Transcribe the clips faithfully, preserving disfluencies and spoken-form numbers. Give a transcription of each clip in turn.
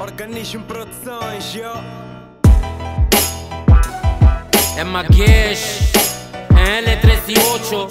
Organismo Produções, yo. É Maguesh, en L treze e ocho,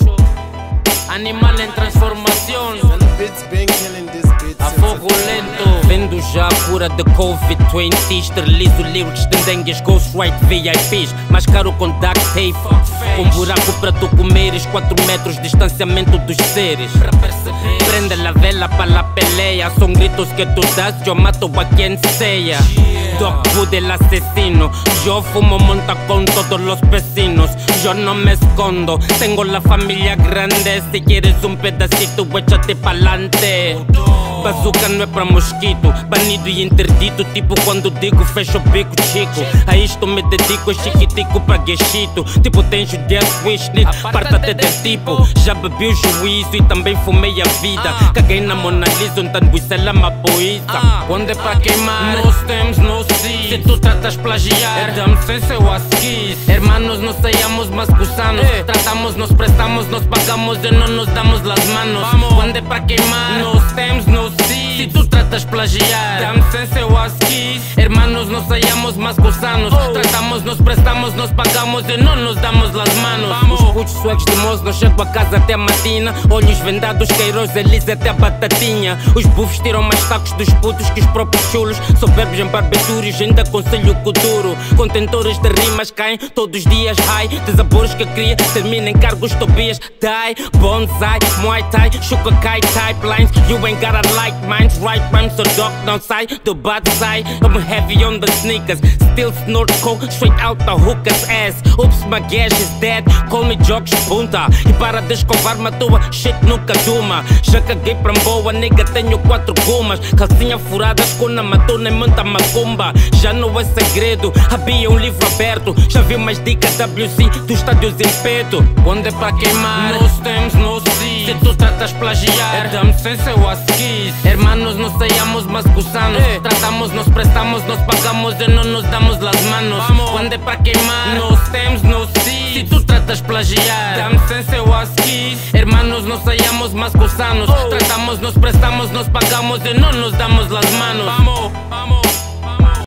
animal em transformação. Beats been killing this beat. A fogo lento, vendo já a cura de covid vinte. Esterilizo lyrics de dengues, ghostwrite V I Ps. Mais caro com duct tape, com buraco para tu comeres. Quatro metros de distanciamento dos seres. Prende la vela para la pelea. Son gritos que tu das, yo mato a quien sea. Dog Food el asesino. Yo fumo monta con todos los vecinos. Yo no me escondo, tengo la familia grande. Si quieres un pedacito, échate pa'lante. Bazooka não é pra mosquito, banido e interdito. Tipo quando digo fecho o bico chico. A isto me dedico, chiquitico pra guexito. Tipo tens o death wish, parta-te del tipo. Já bebi o juízo e também fumei a vida. Caguei na Mona Lisa, então isso é uma poesia. Quando é pra queimar, nós temos no si. Se tu tratas plagiar, é dame sem seu asquis. Hermanos, nos saiamos mas gusanos. Tratamos, nos prestamos, nos pagamos e não nos damos las manos. Quando é pra queimar, nós temos no si. Se tu tratas plagiar, dame sem seu asquis. Hermanos, nos saiamos mas gusanos. Tratamos, nos prestamos, nos pagamos e não nos damos las manos. Os putos suecos de moço, não chego a casa até a matina. Olhos vendados, Queiroz, Elise até a batatinha. Os bufos tiram mais tacos dos putos que os próprios chulos. Soberbos em barbetúrios, ainda aconselho o duro. Contentores de rimas caem todos os dias high. Desabores que cria, termina em cargos Tobias. Die, bonsai, muay thai, shuka kai type lines. You ain't gotta like mine, right rhymes so dog don't sai. The bad side, I'm heavy on the sneakers. Still snort coke, straight out the hooker's ass. Oops, my gash is dead, call me Jogos Punta. E para de escovar-me a tua shit nunca duma. Já caguei pra boa, nega, tenho quatro gomas. Calcinha furadas com a matou nem muita macumba. Já não é segredo, havia um livro aberto. Já vi mais dicas W C dos estádios em peto. Quando é pra queimar, nós temos no si. Se tu tratas plagiar, é dame sem seu asquis. Hermanos, nos saiamos mas gusanos. Tratamos, nos prestamos, nos pagamos e não nos damos las manos. Quando é pra queimar, nós temos no si. Se tu tratas plagiar, dame sem seu asquis. Hermanos, nos saiamos mas gusanos. Tratamos, nos prestamos, nos pagamos e não nos damos las manos.